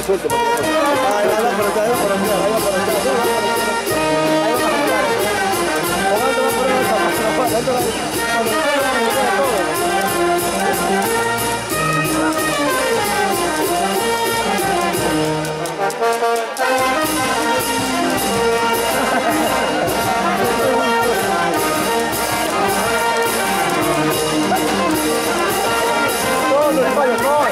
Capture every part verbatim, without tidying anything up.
suelto. Ahí va, va por acá, ahí va por acá, ahí va por acá. Ahí va por acá. Aguanta, va por acá, aguanta, aguanta, todos los espacios, no.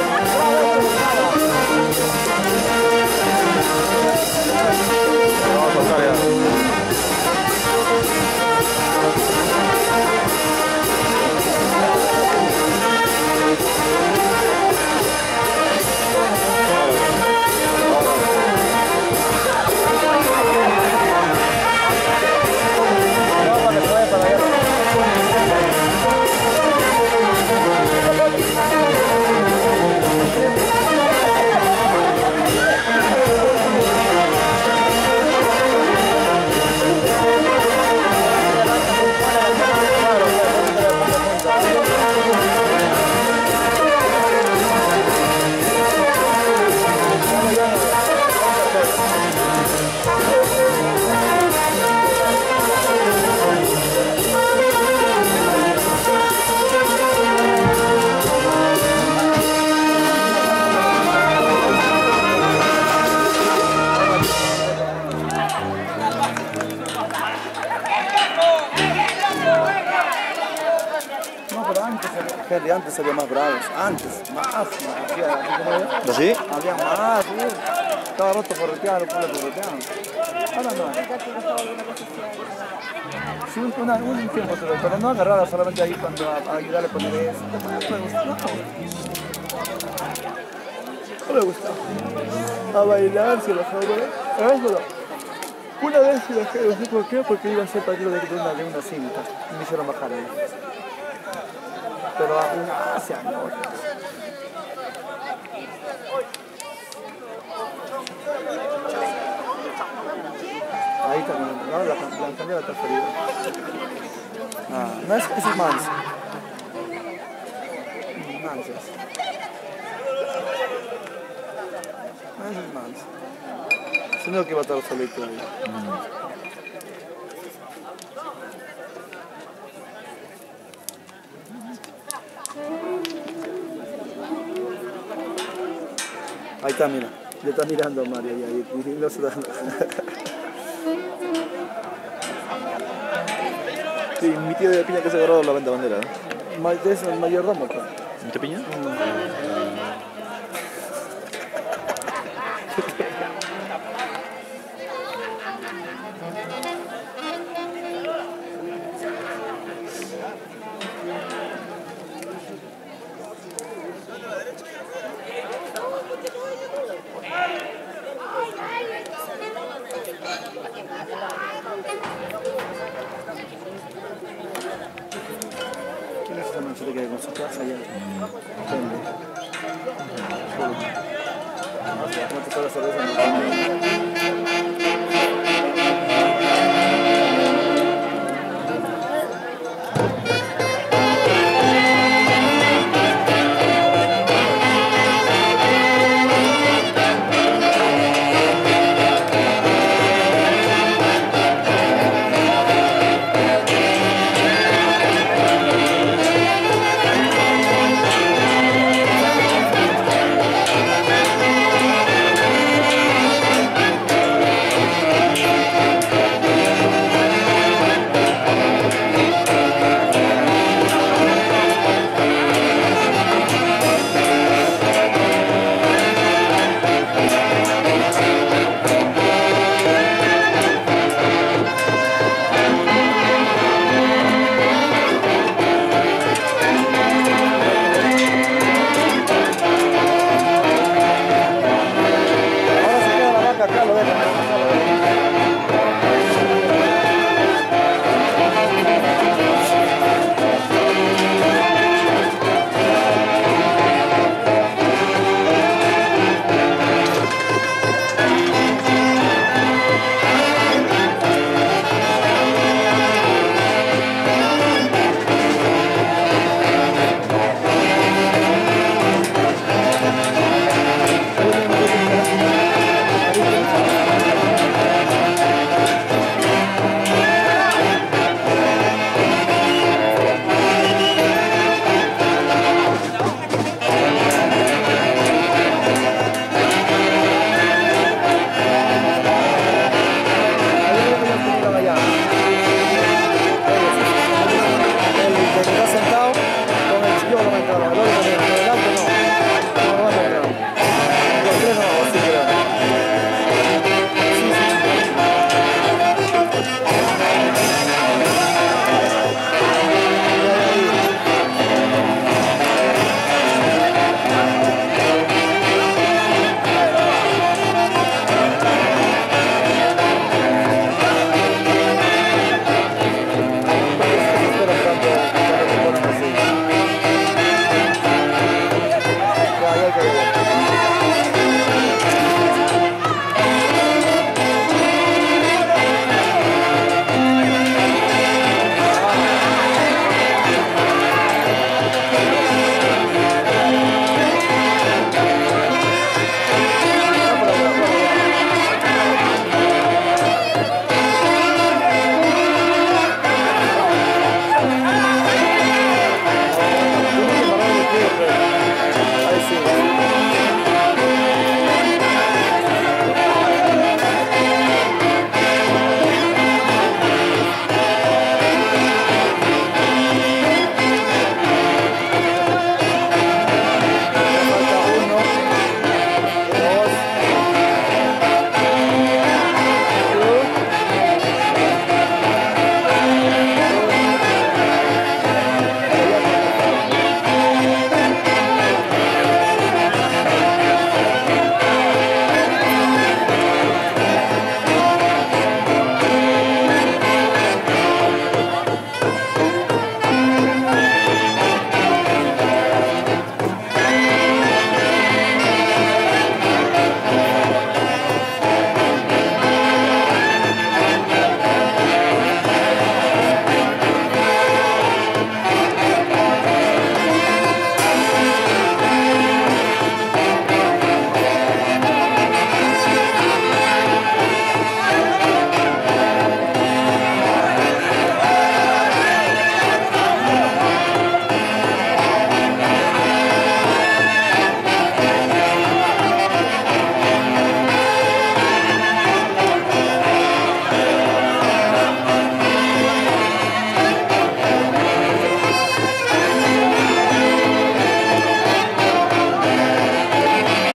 Vamos a soltar ya. De antes había más bravos, antes, más, más ¿así? Había más, ¿sí? Estaba roto correteado, por correteado. Ahora no. Sí, un, una, un tiempo, pero no agarraba solamente ahí cuando a, a ayudarle a poner eso. No me gustaba. No me gustaba. A bailar, si lo jóvenes. Una vez si dejé, no sé por qué, porque iba a ser partido de una, de una cinta. Y me hicieron bajar ahí. Pero hace años. Ahí también, ¿no? La, la candela está ferida. Ah, no es, ese es manso. Mansos. Ese es manso. Si no, que va a estar solito ahí. Mm. Ahí está, mira. Le está mirando a Mario y ahí. Y no se da. Sí, mi tío de Piña que se agarró la venta bandera, ¿no? Es el mayordomo acá. ¿De Piña? Mm. ¿Quién es esa manchita que hay con su casa allá? ¿Dónde? ¿Cuántas horas a veces?